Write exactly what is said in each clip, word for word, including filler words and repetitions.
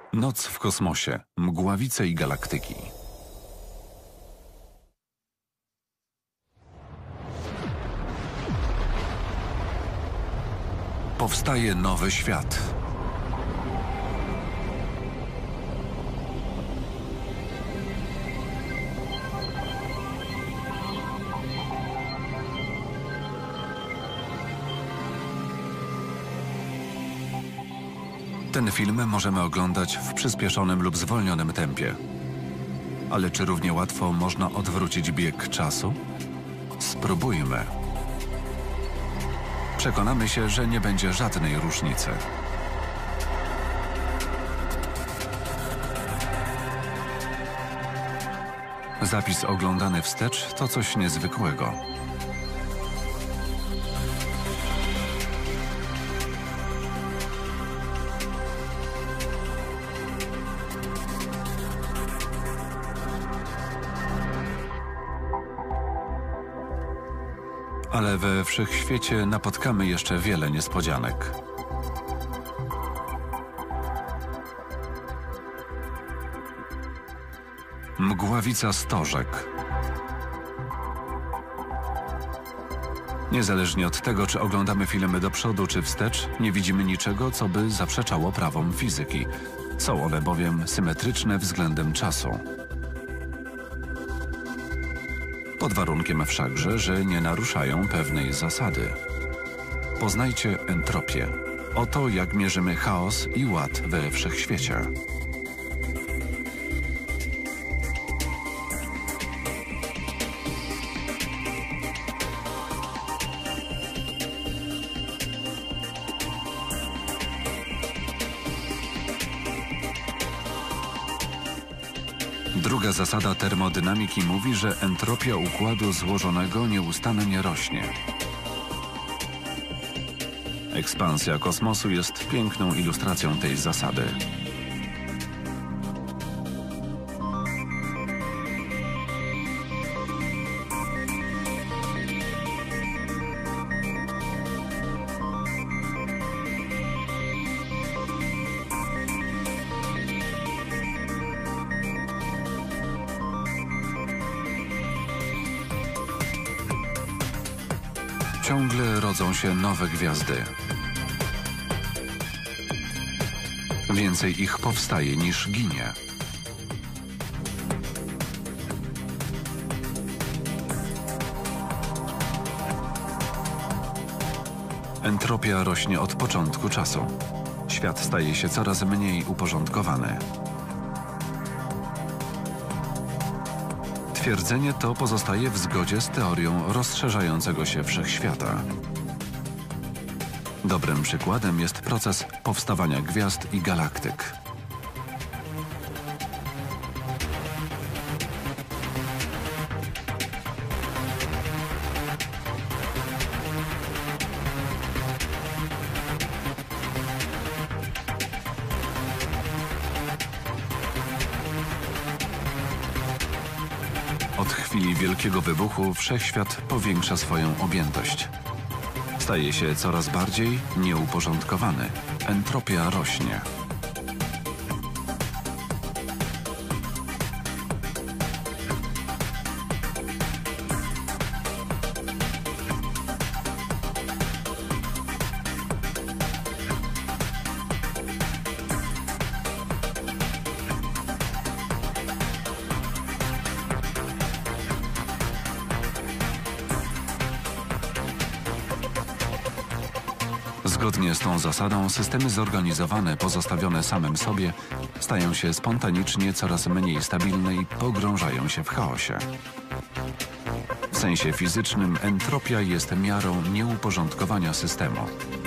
Noc w kosmosie, mgławice i galaktyki. Powstaje nowy świat. Ten film możemy oglądać w przyspieszonym lub zwolnionym tempie. Ale czy równie łatwo można odwrócić bieg czasu? Spróbujmy. Przekonamy się, że nie będzie żadnej różnicy. Zapis oglądany wstecz to coś niezwykłego. Ale we wszechświecie napotkamy jeszcze wiele niespodzianek. Mgławica Stożek. Niezależnie od tego, czy oglądamy filmy do przodu czy wstecz, nie widzimy niczego, co by zaprzeczało prawom fizyki. Są one bowiem symetryczne względem czasu. Pod warunkiem wszakże, że nie naruszają pewnej zasady. Poznajcie entropię. Oto jak mierzymy chaos i ład we wszechświecie. Druga zasada termodynamiki mówi, że entropia układu złożonego nieustannie rośnie. Ekspansja kosmosu jest piękną ilustracją tej zasady. Ciągle rodzą się nowe gwiazdy. Więcej ich powstaje niż ginie. Entropia rośnie od początku czasu. Świat staje się coraz mniej uporządkowany. Twierdzenie to pozostaje w zgodzie z teorią rozszerzającego się wszechświata. Dobrym przykładem jest proces powstawania gwiazd i galaktyk. Od chwili wielkiego wybuchu wszechświat powiększa swoją objętość. Staje się coraz bardziej nieuporządkowany. Entropia rośnie. Zgodnie z tą zasadą systemy zorganizowane, pozostawione samym sobie, stają się spontanicznie coraz mniej stabilne i pogrążają się w chaosie. W sensie fizycznym entropia jest miarą nieuporządkowania systemu.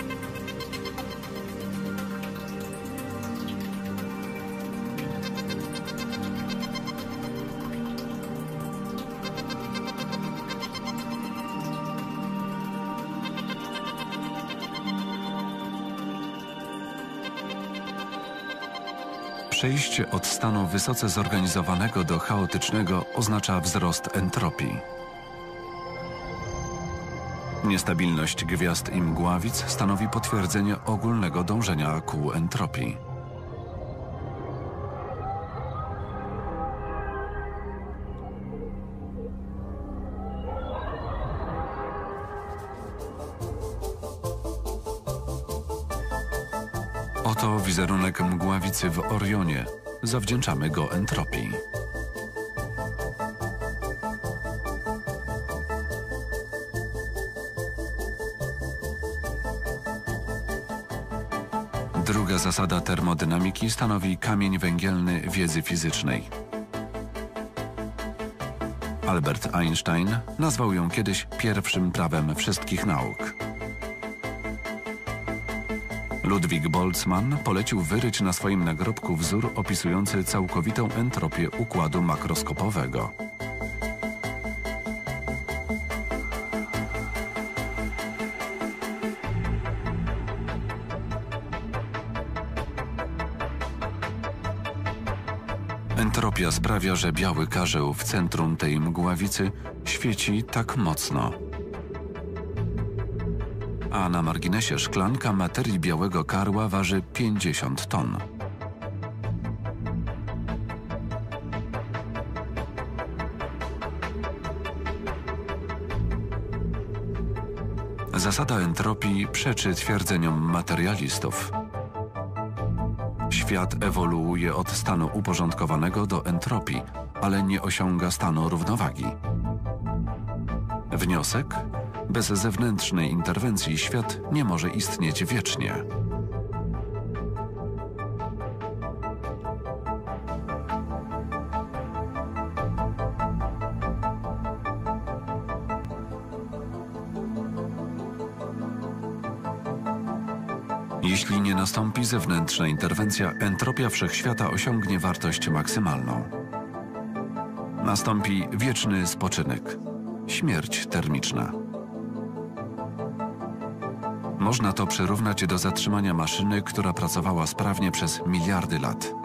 Przejście od stanu wysoce zorganizowanego do chaotycznego oznacza wzrost entropii. Niestabilność gwiazd i mgławic stanowi potwierdzenie ogólnego dążenia ku entropii. Oto wizerunek mgławicy w Orionie. Zawdzięczamy go entropii. Druga zasada termodynamiki stanowi kamień węgielny wiedzy fizycznej. Albert Einstein nazwał ją kiedyś pierwszym prawem wszystkich nauk. Ludwig Boltzmann polecił wyryć na swoim nagrobku wzór opisujący całkowitą entropię układu makroskopowego. Entropia sprawia, że biały karzeł w centrum tej mgławicy świeci tak mocno. A na marginesie szklanka materii białego karła waży pięćdziesiąt ton. Zasada entropii przeczy twierdzeniom materialistów. Świat ewoluuje od stanu uporządkowanego do entropii, ale nie osiąga stanu równowagi. Wniosek? Bez zewnętrznej interwencji świat nie może istnieć wiecznie. Jeśli nie nastąpi zewnętrzna interwencja, entropia wszechświata osiągnie wartość maksymalną. Nastąpi wieczny spoczynek, śmierć termiczna. Można to przyrównać do zatrzymania maszyny, która pracowała sprawnie przez miliardy lat.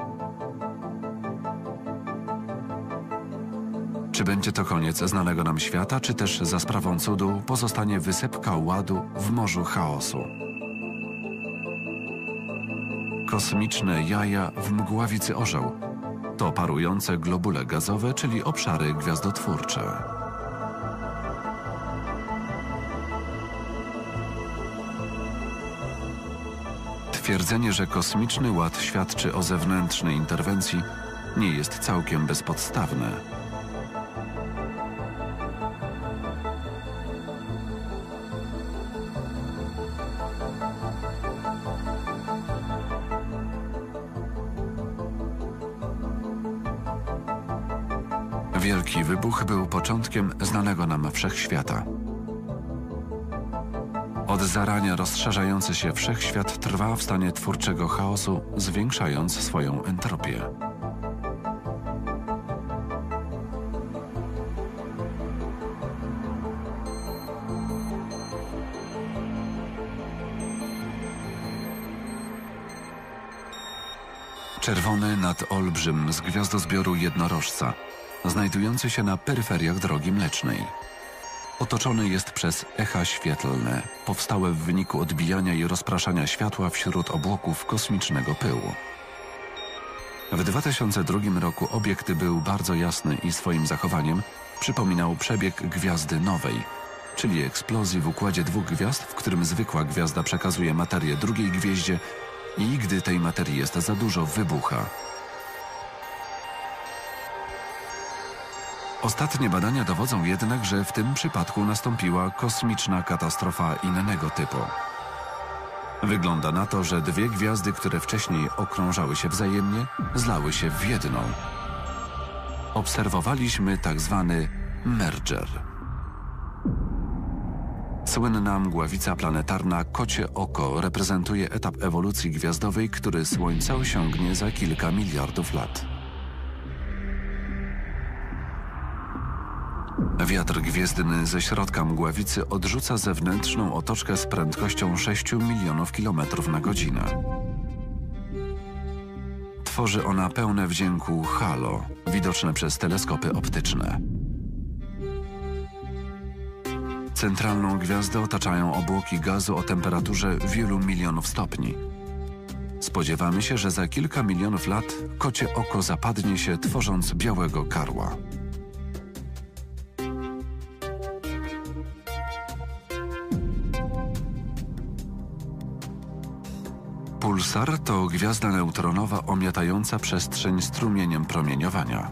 Czy będzie to koniec znanego nam świata, czy też za sprawą cudu pozostanie wysepka ładu w morzu chaosu? Kosmiczne jaja w mgławicy orzeł to parujące globule gazowe, czyli obszary gwiazdotwórcze. Twierdzenie, że kosmiczny ład świadczy o zewnętrznej interwencji, nie jest całkiem bezpodstawne. Wielki wybuch był początkiem znanego nam wszechświata. Od zarania rozszerzający się wszechświat trwa w stanie twórczego chaosu, zwiększając swoją entropię. Czerwony nadolbrzym z gwiazdozbioru jednorożca, znajdujący się na peryferiach Drogi Mlecznej. Otoczony jest przez echa świetlne, powstałe w wyniku odbijania i rozpraszania światła wśród obłoków kosmicznego pyłu. W dwa tysiące drugim roku obiekt był bardzo jasny i swoim zachowaniem przypominał przebieg gwiazdy nowej, czyli eksplozji w układzie dwóch gwiazd, w którym zwykła gwiazda przekazuje materię drugiej gwieździe i gdy tej materii jest za dużo, wybucha. Ostatnie badania dowodzą jednak, że w tym przypadku nastąpiła kosmiczna katastrofa innego typu. Wygląda na to, że dwie gwiazdy, które wcześniej okrążały się wzajemnie, zlały się w jedną. Obserwowaliśmy tak zwany merger. Słynna mgławica planetarna Kocie Oko reprezentuje etap ewolucji gwiazdowej, który Słońce osiągnie za kilka miliardów lat. Wiatr gwiezdny ze środka mgławicy odrzuca zewnętrzną otoczkę z prędkością sześciu milionów kilometrów na godzinę. Tworzy ona pełne wdzięku halo, widoczne przez teleskopy optyczne. Centralną gwiazdę otaczają obłoki gazu o temperaturze wielu milionów stopni. Spodziewamy się, że za kilka milionów lat Kocie Oko zapadnie się, tworząc białego karła. Pulsar to gwiazda neutronowa omiatająca przestrzeń strumieniem promieniowania.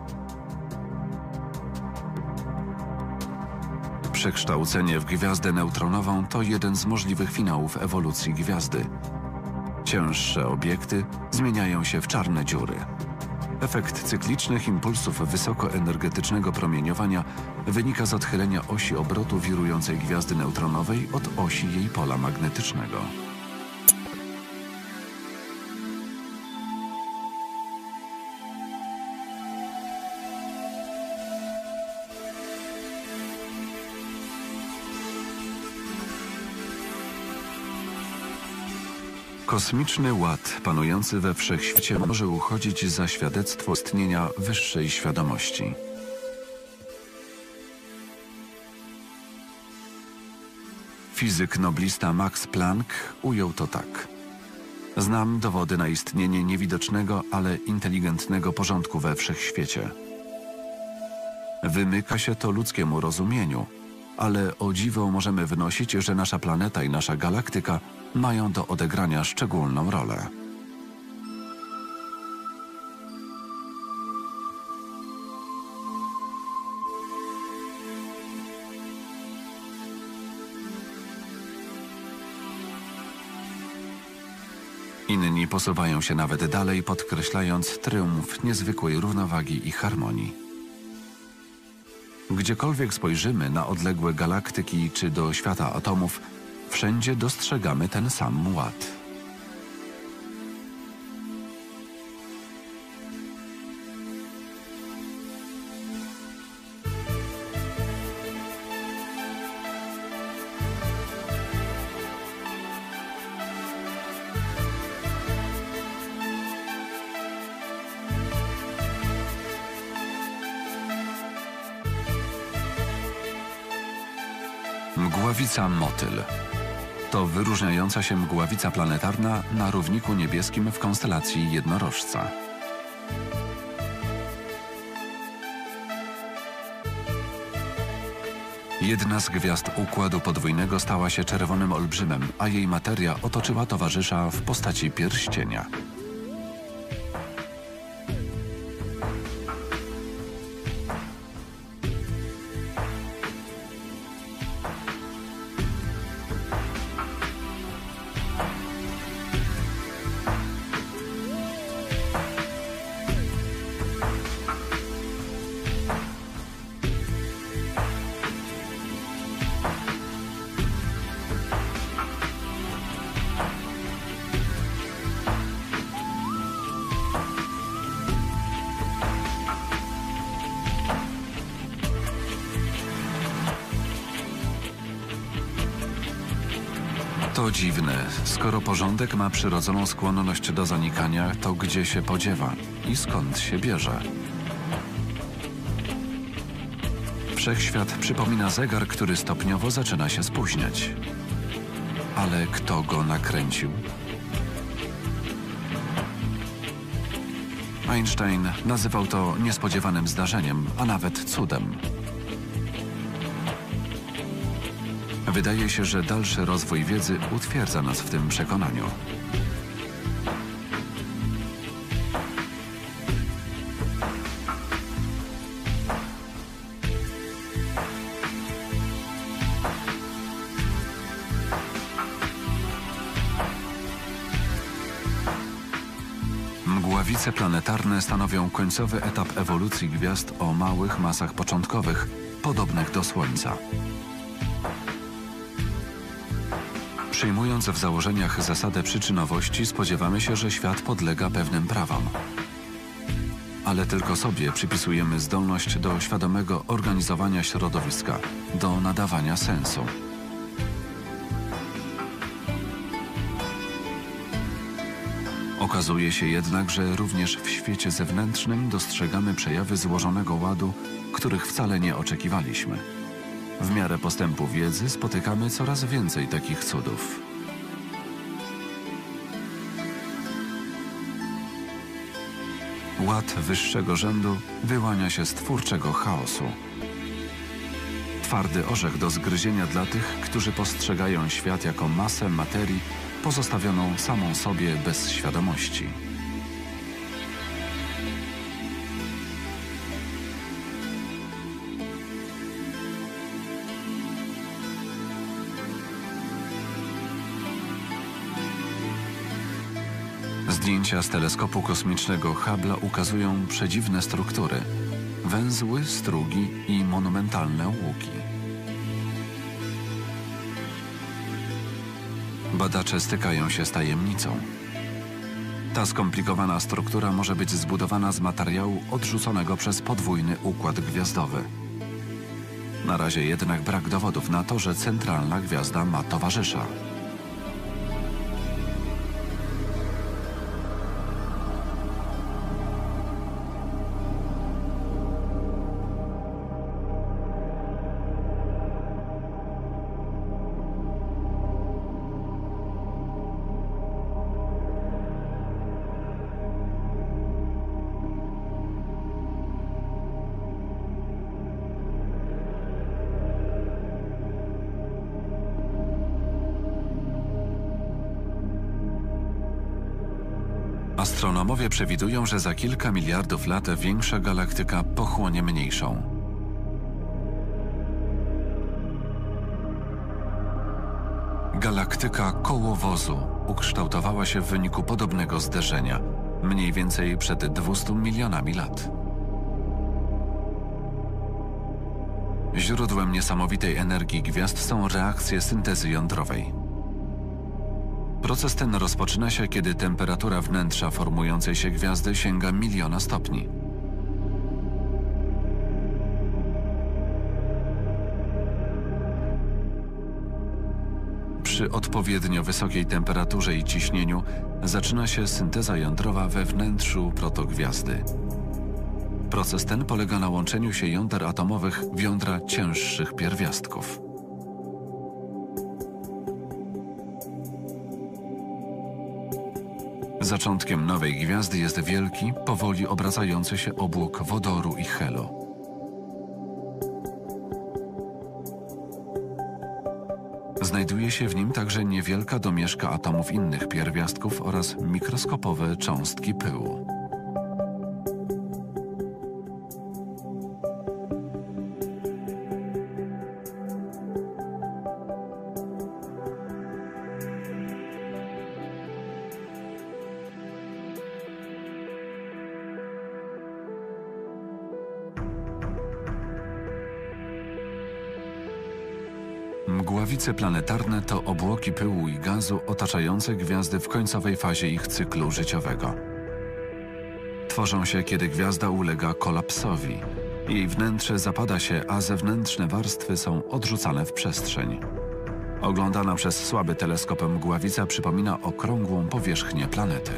Przekształcenie w gwiazdę neutronową to jeden z możliwych finałów ewolucji gwiazdy. Cięższe obiekty zmieniają się w czarne dziury. Efekt cyklicznych impulsów wysokoenergetycznego promieniowania wynika z odchylenia osi obrotu wirującej gwiazdy neutronowej od osi jej pola magnetycznego. Kosmiczny ład panujący we wszechświecie może uchodzić za świadectwo istnienia wyższej świadomości. Fizyk noblista Max Planck ujął to tak. Znam dowody na istnienie niewidocznego, ale inteligentnego porządku we wszechświecie. Wymyka się to ludzkiemu rozumieniu, ale o dziwo możemy wnosić, że nasza planeta i nasza galaktyka mają do odegrania szczególną rolę. Inni posuwają się nawet dalej, podkreślając triumf niezwykłej równowagi i harmonii. Gdziekolwiek spojrzymy na odległe galaktyki czy do świata atomów, wszędzie dostrzegamy ten sam ład. Mgławica Motyl to wyróżniająca się mgławica planetarna na równiku niebieskim w konstelacji Jednorożca. Jedna z gwiazd Układu Podwójnego stała się czerwonym olbrzymem, a jej materia otoczyła towarzysza w postaci pierścienia. To dziwne, skoro porządek ma przyrodzoną skłonność do zanikania, to gdzie się podziewa i skąd się bierze? Wszechświat przypomina zegar, który stopniowo zaczyna się spóźniać. Ale kto go nakręcił? Einstein nazywał to niespodziewanym zdarzeniem, a nawet cudem. Wydaje się, że dalszy rozwój wiedzy utwierdza nas w tym przekonaniu. Mgławice planetarne stanowią końcowy etap ewolucji gwiazd o małych masach początkowych, podobnych do Słońca. Przyjmując w założeniach zasadę przyczynowości, spodziewamy się, że świat podlega pewnym prawom. Ale tylko sobie przypisujemy zdolność do świadomego organizowania środowiska, do nadawania sensu. Okazuje się jednak, że również w świecie zewnętrznym dostrzegamy przejawy złożonego ładu, których wcale nie oczekiwaliśmy. W miarę postępu wiedzy spotykamy coraz więcej takich cudów. Ład wyższego rzędu wyłania się z twórczego chaosu. Twardy orzech do zgryzienia dla tych, którzy postrzegają świat jako masę materii pozostawioną samą sobie bez świadomości. Zdjęcia z teleskopu kosmicznego Hubble'a ukazują przedziwne struktury, węzły, strugi i monumentalne łuki. Badacze stykają się z tajemnicą. Ta skomplikowana struktura może być zbudowana z materiału odrzuconego przez podwójny układ gwiazdowy. Na razie jednak brak dowodów na to, że centralna gwiazda ma towarzysza. Astronomowie przewidują, że za kilka miliardów lat większa galaktyka pochłonie mniejszą. Galaktyka kołowozu ukształtowała się w wyniku podobnego zderzenia, mniej więcej przed dwustu milionami lat. Źródłem niesamowitej energii gwiazd są reakcje syntezy jądrowej. Proces ten rozpoczyna się, kiedy temperatura wnętrza formującej się gwiazdy sięga miliona stopni. Przy odpowiednio wysokiej temperaturze i ciśnieniu zaczyna się synteza jądrowa we wnętrzu protogwiazdy. Proces ten polega na łączeniu się jąder atomowych w jądra cięższych pierwiastków. Zaczątkiem nowej gwiazdy jest wielki, powoli obracający się obłok wodoru i helu. Znajduje się w nim także niewielka domieszka atomów innych pierwiastków oraz mikroskopowe cząstki pyłu. Mgławice planetarne to obłoki pyłu i gazu otaczające gwiazdy w końcowej fazie ich cyklu życiowego. Tworzą się, kiedy gwiazda ulega kolapsowi. Jej wnętrze zapada się, a zewnętrzne warstwy są odrzucane w przestrzeń. Oglądana przez słaby teleskop mgławica przypomina okrągłą powierzchnię planety.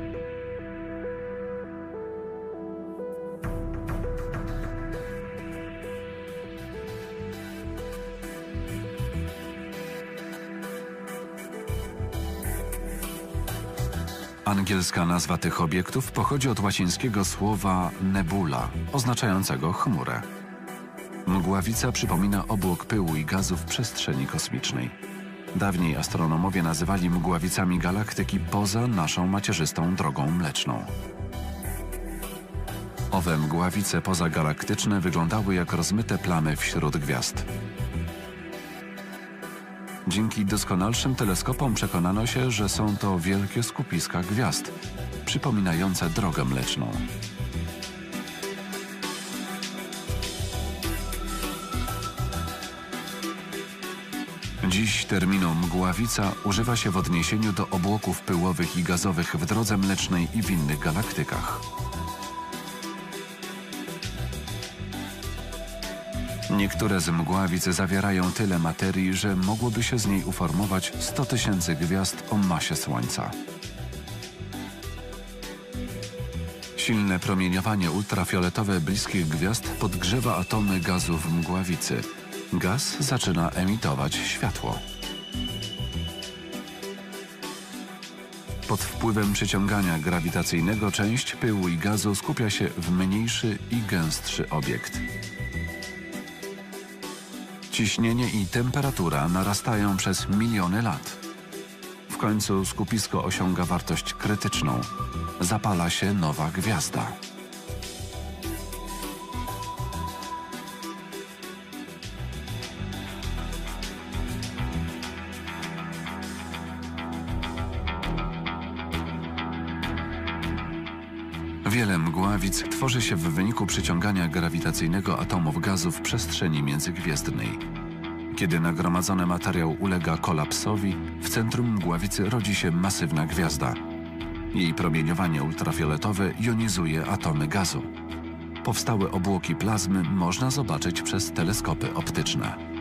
Angielska nazwa tych obiektów pochodzi od łacińskiego słowa nebula, oznaczającego chmurę. Mgławica przypomina obłok pyłu i gazu w przestrzeni kosmicznej. Dawniej astronomowie nazywali mgławicami galaktyki poza naszą macierzystą drogą mleczną. Owe mgławice pozagalaktyczne wyglądały jak rozmyte plamy wśród gwiazd. Dzięki doskonalszym teleskopom przekonano się, że są to wielkie skupiska gwiazd, przypominające drogę mleczną. Dziś terminu mgławica używa się w odniesieniu do obłoków pyłowych i gazowych w drodze mlecznej i w innych galaktykach. Niektóre z mgławic zawierają tyle materii, że mogłoby się z niej uformować sto tysięcy gwiazd o masie Słońca. Silne promieniowanie ultrafioletowe bliskich gwiazd podgrzewa atomy gazu w mgławicy. Gaz zaczyna emitować światło. Pod wpływem przyciągania grawitacyjnego część pyłu i gazu skupia się w mniejszy i gęstszy obiekt. Ciśnienie i temperatura narastają przez miliony lat. W końcu skupisko osiąga wartość krytyczną. Zapala się nowa gwiazda. Wiele mgławic tworzy się w wyniku przyciągania grawitacyjnego atomów gazu w przestrzeni międzygwiezdnej. Kiedy nagromadzony materiał ulega kolapsowi, w centrum mgławicy rodzi się masywna gwiazda. Jej promieniowanie ultrafioletowe jonizuje atomy gazu. Powstałe obłoki plazmy można zobaczyć przez teleskopy optyczne.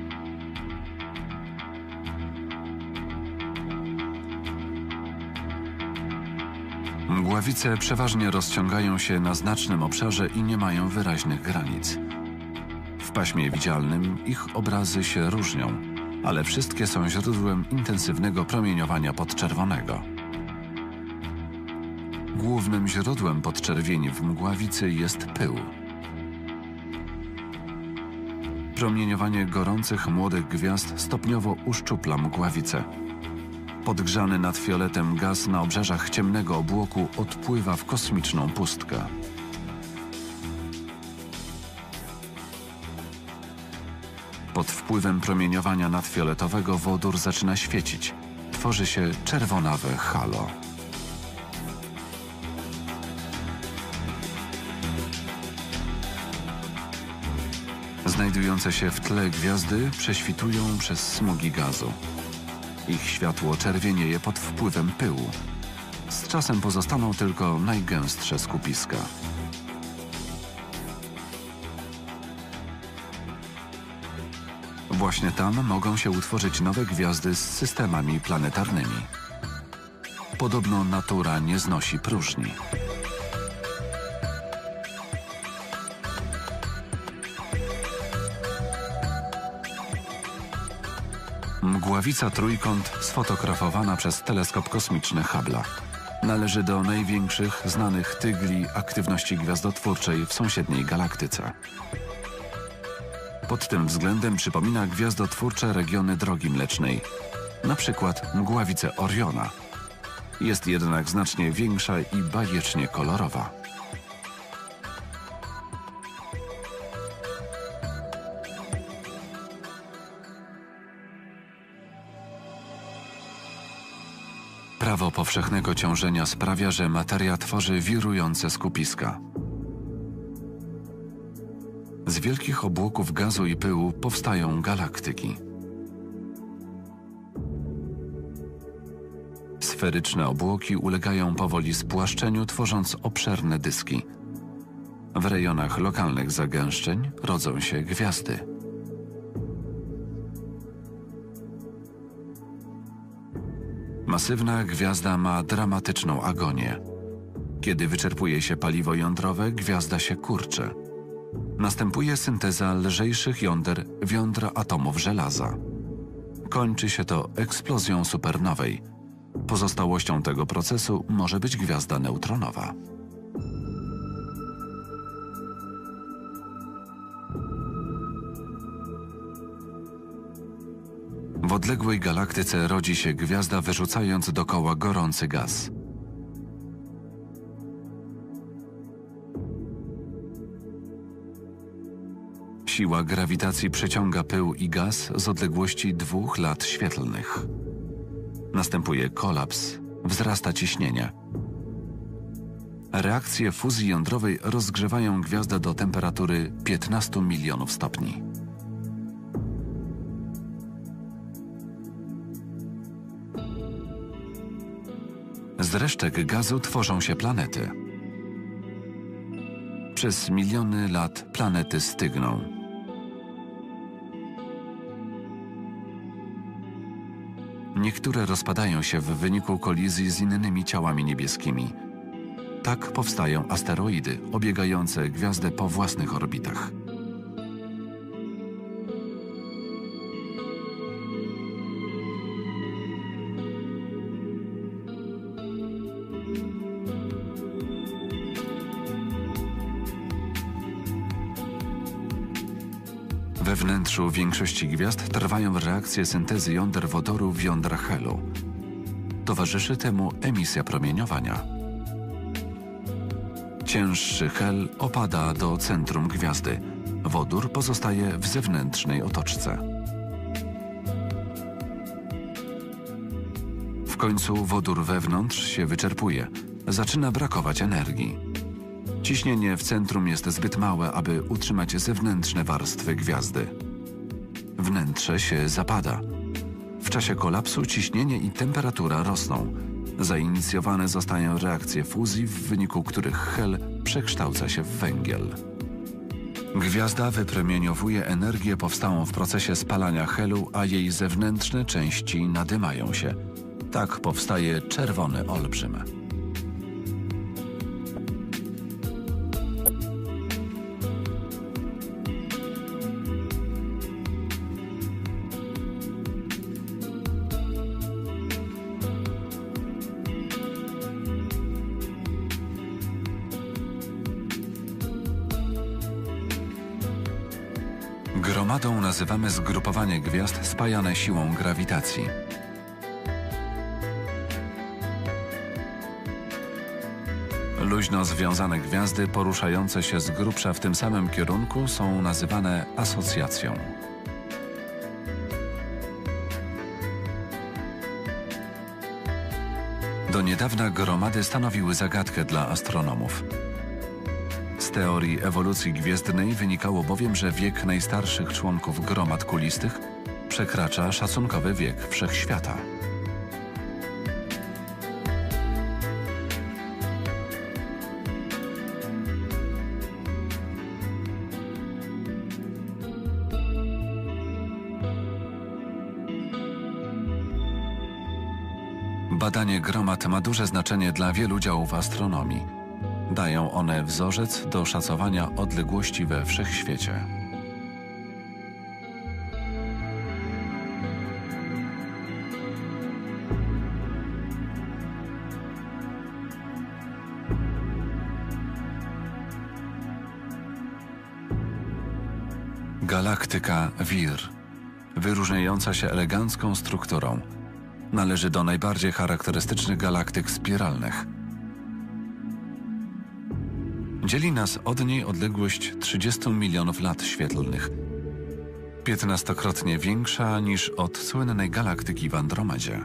Mgławice przeważnie rozciągają się na znacznym obszarze i nie mają wyraźnych granic. W paśmie widzialnym ich obrazy się różnią, ale wszystkie są źródłem intensywnego promieniowania podczerwonego. Głównym źródłem podczerwieni w mgławicy jest pył. Promieniowanie gorących młodych gwiazd stopniowo uszczupla mgławicę. Podgrzany nad fioletem gaz na obrzeżach ciemnego obłoku odpływa w kosmiczną pustkę. Pod wpływem promieniowania nadfioletowego wodór zaczyna świecić. Tworzy się czerwonawe halo. Znajdujące się w tle gwiazdy prześwitują przez smugi gazu. Ich światło czerwienieje pod wpływem pyłu. Z czasem pozostaną tylko najgęstsze skupiska. Właśnie tam mogą się utworzyć nowe gwiazdy z systemami planetarnymi. Podobno natura nie znosi próżni. Mgławica Trójkąt sfotografowana przez teleskop kosmiczny Hubble'a. Należy do największych znanych tygli aktywności gwiazdotwórczej w sąsiedniej galaktyce. Pod tym względem przypomina gwiazdotwórcze regiony Drogi Mlecznej, na przykład mgławicę Oriona. Jest jednak znacznie większa i bajecznie kolorowa. Prawo powszechnego ciążenia sprawia, że materia tworzy wirujące skupiska. Z wielkich obłoków gazu i pyłu powstają galaktyki. Sferyczne obłoki ulegają powoli spłaszczeniu, tworząc obszerne dyski. W rejonach lokalnych zagęszczeń rodzą się gwiazdy. Masywna gwiazda ma dramatyczną agonię. Kiedy wyczerpuje się paliwo jądrowe, gwiazda się kurczy. Następuje synteza lżejszych jąder w jądra atomów żelaza. Kończy się to eksplozją supernowej. Pozostałością tego procesu może być gwiazda neutronowa. W odległej galaktyce rodzi się gwiazda, wyrzucając dookoła gorący gaz. Siła grawitacji przyciąga pył i gaz z odległości dwóch lat świetlnych. Następuje kolaps, wzrasta ciśnienie. Reakcje fuzji jądrowej rozgrzewają gwiazdę do temperatury piętnastu milionów stopni. Z resztek gazu tworzą się planety. Przez miliony lat planety stygną. Niektóre rozpadają się w wyniku kolizji z innymi ciałami niebieskimi. Tak powstają asteroidy obiegające gwiazdę po własnych orbitach. We wnętrzu większości gwiazd trwają reakcje syntezy jąder wodoru w jądrach helu. towarzyszy temu emisja promieniowania. Cięższy hel opada do centrum gwiazdy. Wodór pozostaje w zewnętrznej otoczce. W końcu wodór wewnątrz się wyczerpuje. Zaczyna brakować energii. Ciśnienie w centrum jest zbyt małe, aby utrzymać zewnętrzne warstwy gwiazdy. Wnętrze się zapada. W czasie kolapsu ciśnienie i temperatura rosną. Zainicjowane zostają reakcje fuzji, w wyniku których hel przekształca się w węgiel. Gwiazda wypromieniowuje energię powstałą w procesie spalania helu, a jej zewnętrzne części nadymają się. Tak powstaje czerwony olbrzym. Gromadą nazywamy zgrupowanie gwiazd spajane siłą grawitacji. Luźno związane gwiazdy poruszające się z grubsza w tym samym kierunku są nazywane asocjacją. Do niedawna gromady stanowiły zagadkę dla astronomów. Z teorii ewolucji gwiezdnej wynikało bowiem, że wiek najstarszych członków gromad kulistych przekracza szacunkowy wiek wszechświata. Badanie gromad ma duże znaczenie dla wielu działów astronomii. Dają one wzorzec do szacowania odległości we wszechświecie. Galaktyka Wir, wyróżniająca się elegancką strukturą, należy do najbardziej charakterystycznych galaktyk spiralnych. Dzieli nas od niej odległość trzydzieści milionów lat świetlnych, piętnastokrotnie większa niż od słynnej galaktyki w Andromedzie.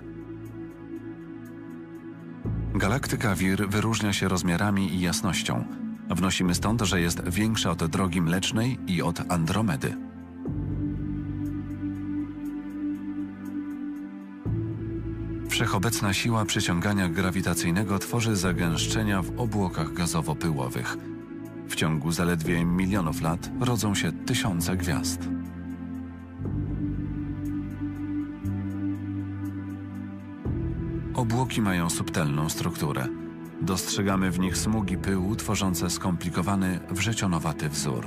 Galaktyka Wir wyróżnia się rozmiarami i jasnością. Wnosimy stąd, że jest większa od Drogi Mlecznej i od Andromedy. Wszechobecna siła przyciągania grawitacyjnego tworzy zagęszczenia w obłokach gazowo-pyłowych. W ciągu zaledwie milionów lat rodzą się tysiące gwiazd. Obłoki mają subtelną strukturę. Dostrzegamy w nich smugi pyłu tworzące skomplikowany, wrzecionowaty wzór.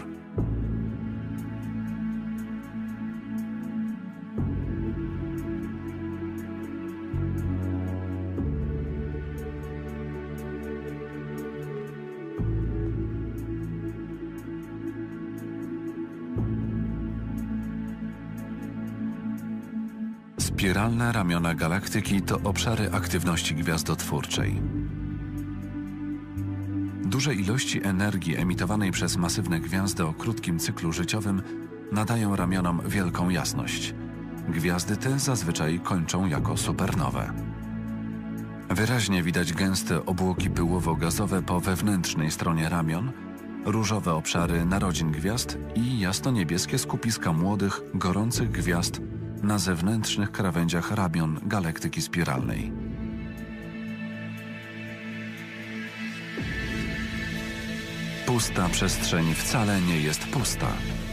Spiralne ramiona galaktyki to obszary aktywności gwiazdotwórczej. Duże ilości energii emitowanej przez masywne gwiazdy o krótkim cyklu życiowym nadają ramionom wielką jasność. Gwiazdy te zazwyczaj kończą jako supernowe. Wyraźnie widać gęste obłoki pyłowo-gazowe po wewnętrznej stronie ramion, różowe obszary narodzin gwiazd i jasno-niebieskie skupiska młodych, gorących gwiazd na zewnętrznych krawędziach ramion galaktyki spiralnej. Pusta przestrzeń wcale nie jest pusta.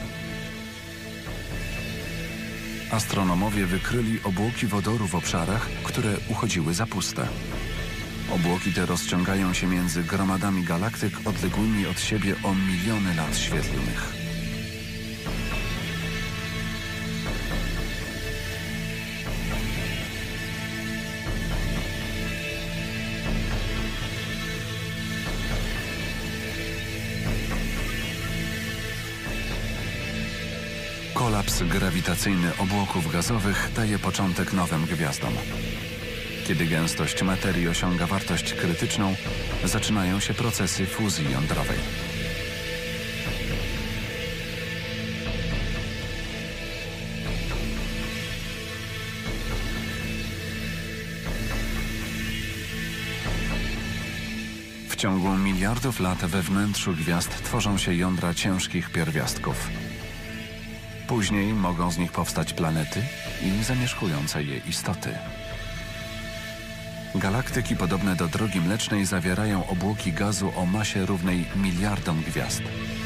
Astronomowie wykryli obłoki wodoru w obszarach, które uchodziły za puste. Obłoki te rozciągają się między gromadami galaktyk odległymi od siebie o miliony lat świetlnych. Kolaps grawitacyjny obłoków gazowych daje początek nowym gwiazdom. Kiedy gęstość materii osiąga wartość krytyczną, zaczynają się procesy fuzji jądrowej. W ciągu miliardów lat we wnętrzu gwiazd tworzą się jądra ciężkich pierwiastków. Później mogą z nich powstać planety i zamieszkujące je istoty. Galaktyki podobne do Drogi Mlecznej zawierają obłoki gazu o masie równej miliardom gwiazd.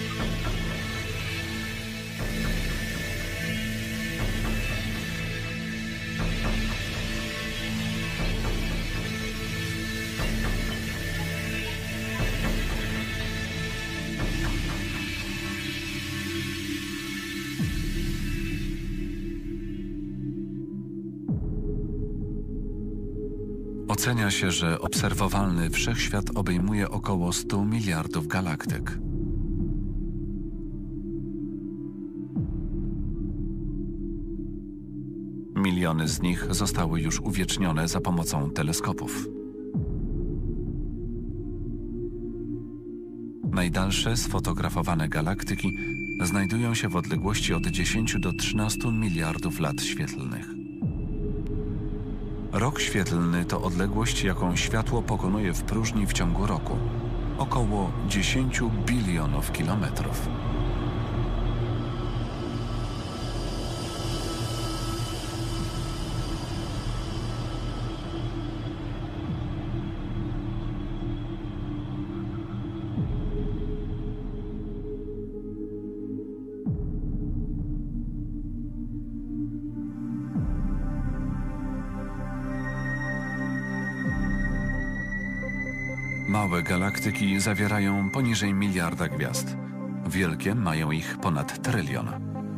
Ocenia się, że obserwowalny wszechświat obejmuje około stu miliardów galaktyk. Miliony z nich zostały już uwiecznione za pomocą teleskopów. Najdalsze sfotografowane galaktyki znajdują się w odległości od dziesięciu do trzynastu miliardów lat świetlnych. Rok świetlny to odległość, jaką światło pokonuje w próżni w ciągu roku. Około dziesięciu bilionów kilometrów. Małe galaktyki zawierają poniżej miliarda gwiazd. Wielkie mają ich ponad trylion.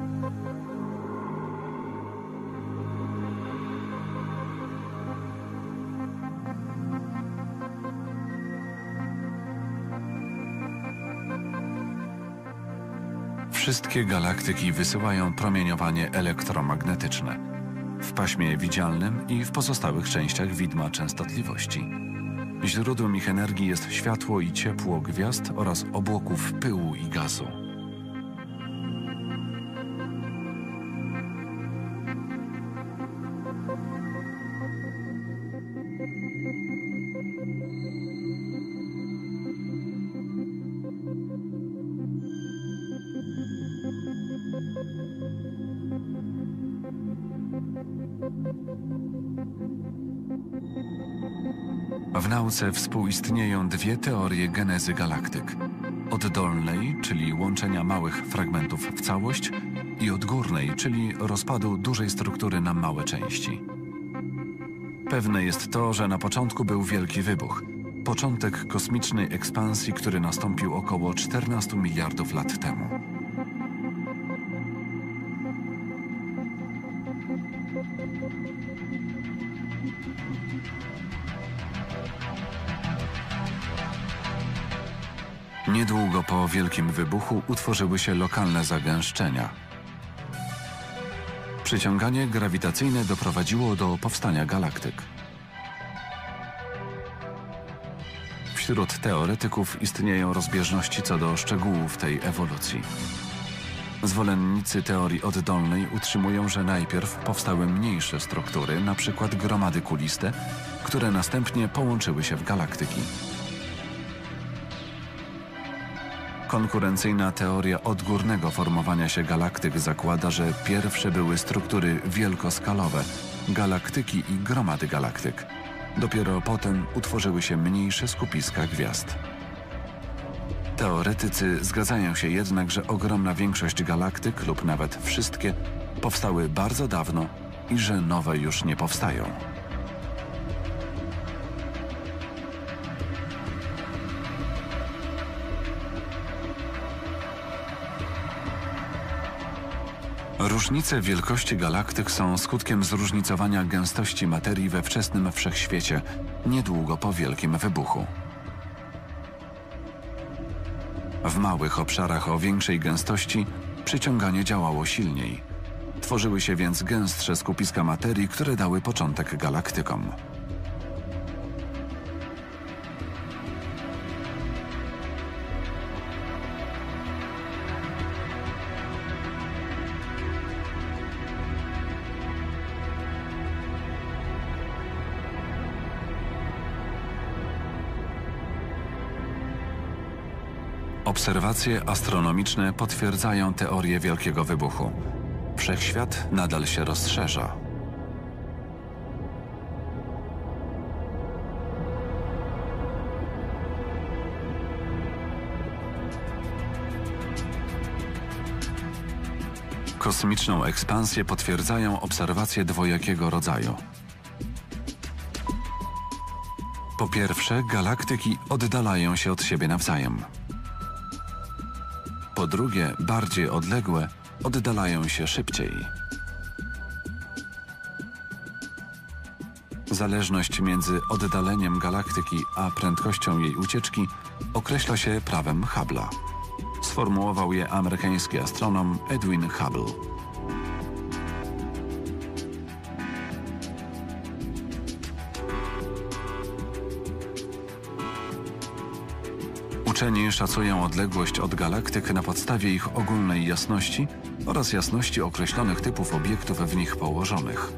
Wszystkie galaktyki wysyłają promieniowanie elektromagnetyczne w paśmie widzialnym i w pozostałych częściach widma częstotliwości. Źródłem ich energii jest światło i ciepło gwiazd oraz obłoków pyłu i gazu. W nauce współistnieją dwie teorie genezy galaktyk. Oddolnej, czyli łączenia małych fragmentów w całość, i odgórnej, czyli rozpadu dużej struktury na małe części. Pewne jest to, że na początku był wielki wybuch, początek kosmicznej ekspansji, który nastąpił około czternastu miliardów lat temu. Niedługo po wielkim wybuchu utworzyły się lokalne zagęszczenia. Przyciąganie grawitacyjne doprowadziło do powstania galaktyk. Wśród teoretyków istnieją rozbieżności co do szczegółów tej ewolucji. Zwolennicy teorii oddolnej utrzymują, że najpierw powstały mniejsze struktury, np. gromady kuliste, które następnie połączyły się w galaktyki. Konkurencyjna teoria odgórnego formowania się galaktyk zakłada, że pierwsze były struktury wielkoskalowe, galaktyki i gromady galaktyk. Dopiero potem utworzyły się mniejsze skupiska gwiazd. Teoretycy zgadzają się jednak, że ogromna większość galaktyk, lub nawet wszystkie, powstały bardzo dawno i że nowe już nie powstają. Różnice wielkości galaktyk są skutkiem zróżnicowania gęstości materii we wczesnym wszechświecie, niedługo po wielkim wybuchu. W małych obszarach o większej gęstości przyciąganie działało silniej. Tworzyły się więc gęstsze skupiska materii, które dały początek galaktykom. Obserwacje astronomiczne potwierdzają teorię Wielkiego Wybuchu. Wszechświat nadal się rozszerza. Kosmiczną ekspansję potwierdzają obserwacje dwojakiego rodzaju. Po pierwsze, galaktyki oddalają się od siebie nawzajem. Po drugie, bardziej odległe oddalają się szybciej. Zależność między oddaleniem galaktyki a prędkością jej ucieczki określa się prawem Hubble'a. Sformułował je amerykański astronom Edwin Hubble. Uczeni szacują odległość od galaktyk na podstawie ich ogólnej jasności oraz jasności określonych typów obiektów w nich położonych.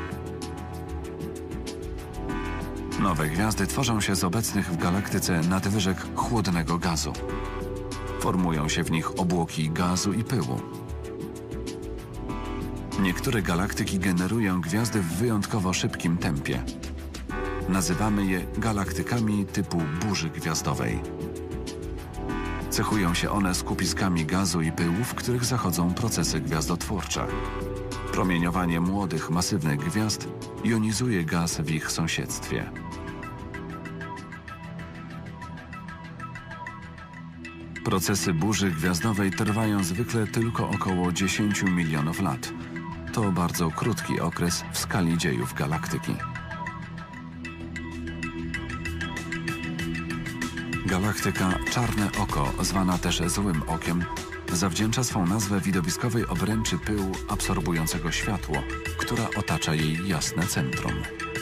Nowe gwiazdy tworzą się z obecnych w galaktyce nadwyżek chłodnego gazu. Formują się w nich obłoki gazu i pyłu. Niektóre galaktyki generują gwiazdy w wyjątkowo szybkim tempie. Nazywamy je galaktykami typu burzy gwiazdowej. Cechują się one skupiskami gazu i pyłu, w których zachodzą procesy gwiazdotwórcze. Promieniowanie młodych, masywnych gwiazd jonizuje gaz w ich sąsiedztwie. Procesy burzy gwiazdowej trwają zwykle tylko około dziesięć milionów lat. To bardzo krótki okres w skali dziejów galaktyki. Galaktyka Czarne Oko, zwana też Złym Okiem, zawdzięcza swą nazwę widowiskowej obręczy pyłu absorbującego światło, która otacza jej jasne centrum.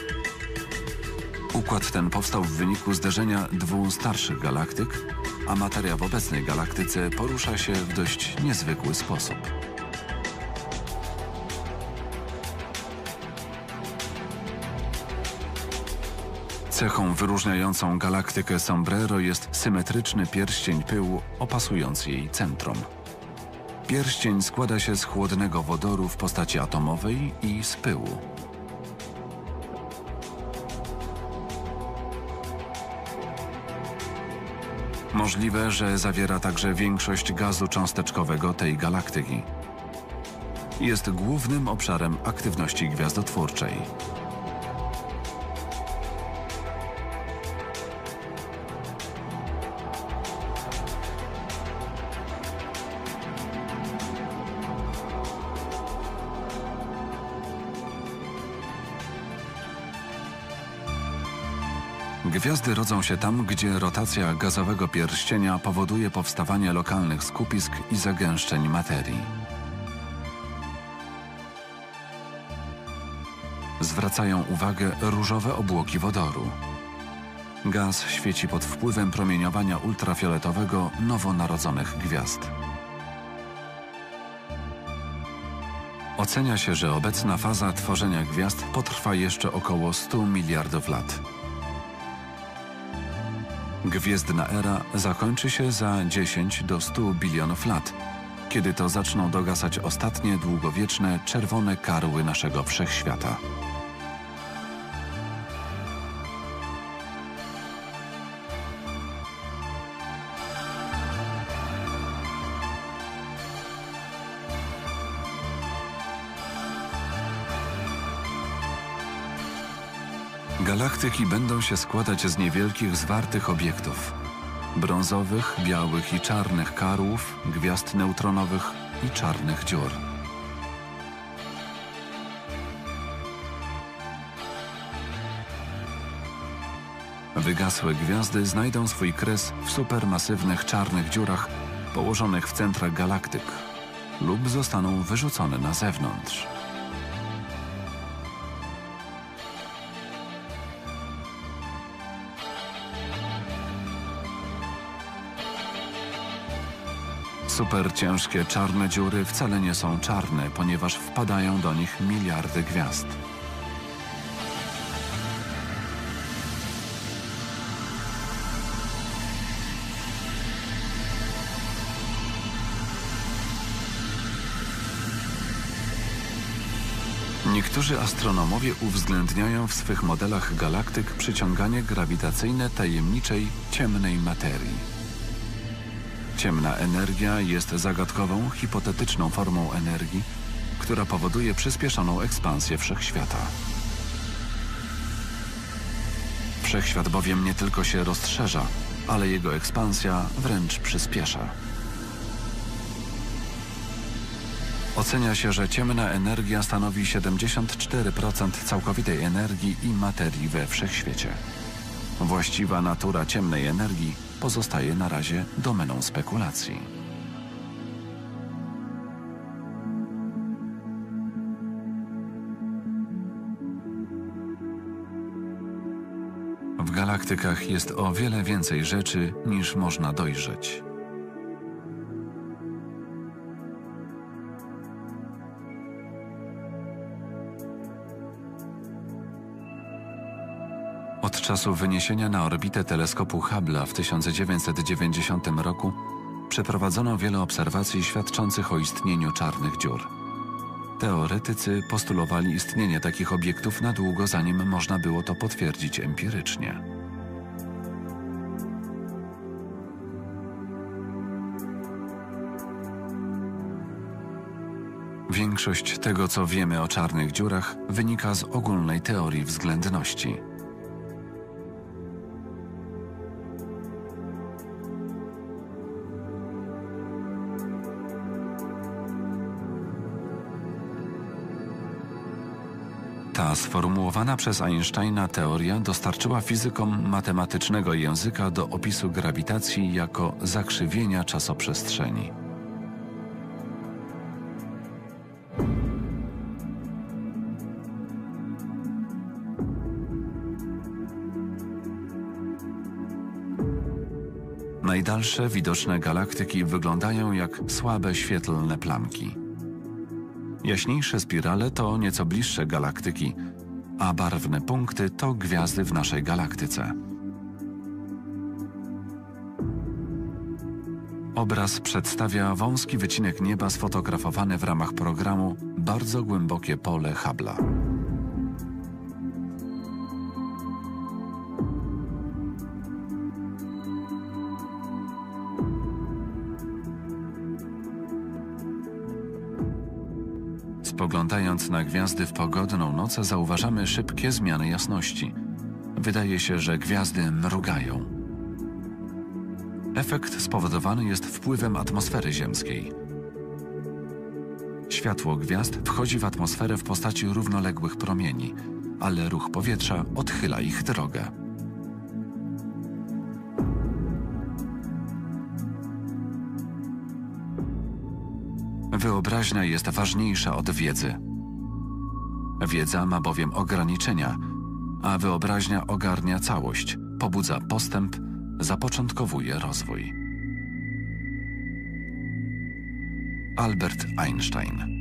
Układ ten powstał w wyniku zderzenia dwóch starszych galaktyk, a materia w obecnej galaktyce porusza się w dość niezwykły sposób. Cechą wyróżniającą galaktykę Sombrero jest symetryczny pierścień pyłu opasujący jej centrum. Pierścień składa się z chłodnego wodoru w postaci atomowej i z pyłu. Możliwe, że zawiera także większość gazu cząsteczkowego tej galaktyki. Jest głównym obszarem aktywności gwiazdotwórczej. Gwiazdy rodzą się tam, gdzie rotacja gazowego pierścienia powoduje powstawanie lokalnych skupisk i zagęszczeń materii. Zwracają uwagę różowe obłoki wodoru. Gaz świeci pod wpływem promieniowania ultrafioletowego nowonarodzonych gwiazd. Ocenia się, że obecna faza tworzenia gwiazd potrwa jeszcze około stu miliardów lat. Gwiezdna era zakończy się za dziesięć do stu bilionów lat, kiedy to zaczną dogasać ostatnie długowieczne czerwone karły naszego wszechświata. Galaktyki będą się składać z niewielkich, zwartych obiektów. Brązowych, białych i czarnych karłów, gwiazd neutronowych i czarnych dziur. Wygasłe gwiazdy znajdą swój kres w supermasywnych czarnych dziurach położonych w centrach galaktyk lub zostaną wyrzucone na zewnątrz. Superciężkie czarne dziury wcale nie są czarne, ponieważ wpadają do nich miliardy gwiazd. Niektórzy astronomowie uwzględniają w swych modelach galaktyk przyciąganie grawitacyjne tajemniczej, ciemnej materii. Ciemna energia jest zagadkową, hipotetyczną formą energii, która powoduje przyspieszoną ekspansję wszechświata. Wszechświat bowiem nie tylko się rozszerza, ale jego ekspansja wręcz przyspiesza. Ocenia się, że ciemna energia stanowi siedemdziesiąt cztery procent całkowitej energii i materii we wszechświecie. Właściwa natura ciemnej energii pozostaje na razie domeną spekulacji. W galaktykach jest o wiele więcej rzeczy, niż można dojrzeć. Od czasu wyniesienia na orbitę teleskopu Hubble'a w tysiąc dziewięćset dziewięćdziesiątym roku przeprowadzono wiele obserwacji świadczących o istnieniu czarnych dziur. Teoretycy postulowali istnienie takich obiektów na długo, zanim można było to potwierdzić empirycznie. Większość tego, co wiemy o czarnych dziurach, wynika z ogólnej teorii względności. Ta sformułowana przez Einsteina teoria dostarczyła fizykom matematycznego języka do opisu grawitacji jako zakrzywienia czasoprzestrzeni. Najdalsze widoczne galaktyki wyglądają jak słabe świetlne plamki. Jaśniejsze spirale to nieco bliższe galaktyki, a barwne punkty to gwiazdy w naszej galaktyce. Obraz przedstawia wąski wycinek nieba sfotografowany w ramach programu Bardzo głębokie pole Hubble'a. Spoglądając na gwiazdy w pogodną noc, zauważamy szybkie zmiany jasności. Wydaje się, że gwiazdy mrugają. Efekt spowodowany jest wpływem atmosfery ziemskiej. Światło gwiazd wchodzi w atmosferę w postaci równoległych promieni, ale ruch powietrza odchyla ich drogę. Wyobraźnia jest ważniejsza od wiedzy. Wiedza ma bowiem ograniczenia, a wyobraźnia ogarnia całość, pobudza postęp, zapoczątkowuje rozwój. Albert Einstein.